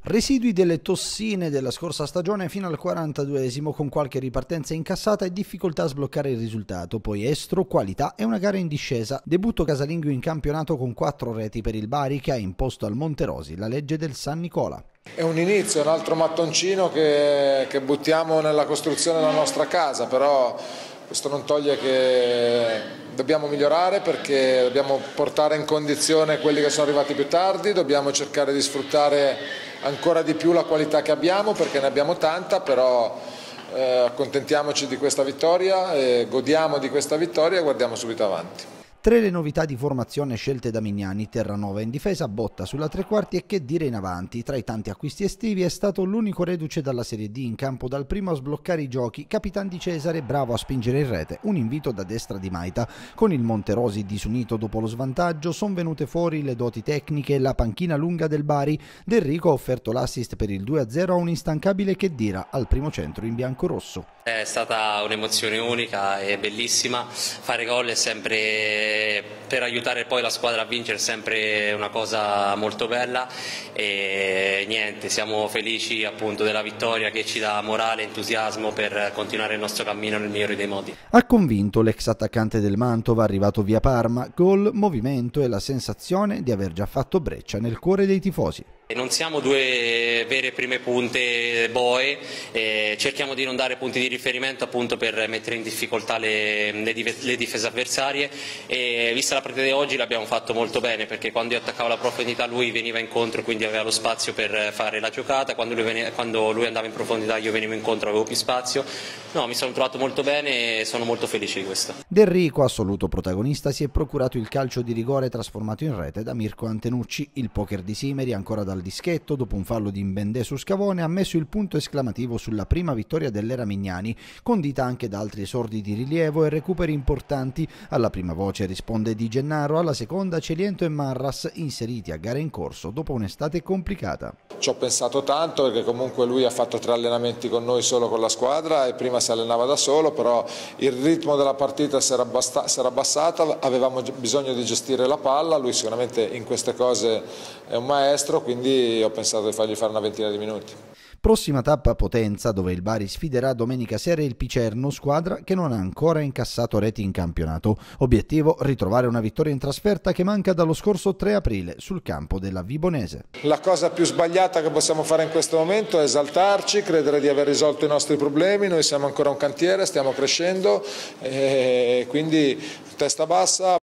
Residui delle tossine della scorsa stagione fino al 42esimo, con qualche ripartenza incassata e difficoltà a sbloccare il risultato, poi estro, qualità e una gara in discesa. Debutto casalingo in campionato con 4 reti per il Bari, che ha imposto al Monterosi la legge del San Nicola. È un inizio, un altro mattoncino che buttiamo nella costruzione della nostra casa, però questo non toglie che dobbiamo migliorare, perché dobbiamo portare in condizione quelli che sono arrivati più tardi, dobbiamo cercare di sfruttare ancora di più la qualità che abbiamo, perché ne abbiamo tanta, però accontentiamoci di questa vittoria, godiamo di questa vittoria e guardiamo subito avanti. 3 le novità di formazione scelte da Mignani: Terranova in difesa, Botta sulla tre quarti e che dire in avanti. Tra i tanti acquisti estivi è stato l'unico reduce dalla Serie D in campo dal primo a sbloccare i giochi, Capitan Di Cesare, bravo a spingere in rete, un invito da destra di Maita. Con il Monterosi disunito dopo lo svantaggio sono venute fuori le doti tecniche e la panchina lunga del Bari. Del Rico ha offerto l'assist per il 2-0 a un instancabile Khedira al primo centro in biancorosso. È stata un'emozione unica e bellissima, fare gol è sempre, per aiutare poi la squadra a vincere, è sempre una cosa molto bella e niente, siamo felici appunto della vittoria, che ci dà morale e entusiasmo per continuare il nostro cammino nel migliore dei modi. Ha convinto l'ex attaccante del Mantova, arrivato via Parma: gol, movimento e la sensazione di aver già fatto breccia nel cuore dei tifosi. Non siamo due vere prime punte boe, cerchiamo di non dare punti di riferimento appunto per mettere in difficoltà le difese avversarie, e vista la partita di oggi l'abbiamo fatto molto bene, perché quando io attaccavo la profondità lui veniva incontro, quindi aveva lo spazio per fare la giocata, quando lui andava in profondità io venivo incontro, avevo più spazio. No, mi sono trovato molto bene e sono molto felice di questo. Del Rico, assoluto protagonista, si è procurato il calcio di rigore trasformato in rete da Mirko Antenucci. Il poker di Simeri, ancora dal dischetto dopo un fallo di Mbendé su Scavone, ha messo il punto esclamativo sulla prima vittoria dell'era Mignani, condita anche da altri esordi di rilievo e recuperi importanti. Alla prima voce risponde Di Gennaro, alla seconda Celiento e Marras, inseriti a gare in corso dopo un'estate complicata. Ci ho pensato tanto, perché comunque lui ha fatto 3 allenamenti con noi solo con la squadra e prima si allenava da solo, però il ritmo della partita si era abbassato, avevamo bisogno di gestire la palla, lui sicuramente in queste cose è un maestro, quindi ho pensato di fargli fare una ventina di minuti. Prossima tappa Potenza, dove il Bari sfiderà domenica sera il Picerno, squadra che non ha ancora incassato reti in campionato. Obiettivo: ritrovare una vittoria in trasferta che manca dallo scorso 3 aprile sul campo della Vibonese. La cosa più sbagliata che possiamo fare in questo momento è esaltarci, credere di aver risolto i nostri problemi. Noi siamo ancora un cantiere, stiamo crescendo, e quindi testa bassa.